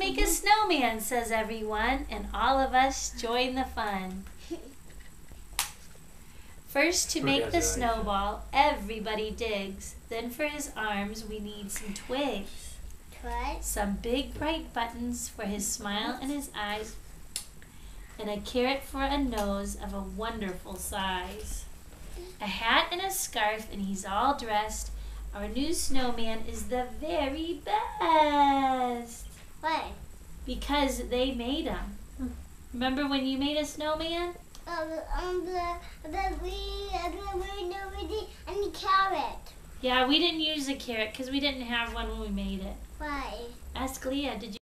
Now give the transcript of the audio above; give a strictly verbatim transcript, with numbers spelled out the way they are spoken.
Make a snowman, says everyone, and all of us join the fun. First, to make the snowball, everybody digs. Then for his arms, we need some twigs. Twigs? Some big bright buttons for his smile and his eyes. And a carrot for a nose of a wonderful size. A hat and a scarf, and he's all dressed. Our new snowman is the very best. Why? Because they made him. Remember when you made a snowman? Um, um, the, the green, the green, the green, and the carrot. Yeah, we didn't use a carrot because we didn't have one when we made it. Why? Ask Leah, did you?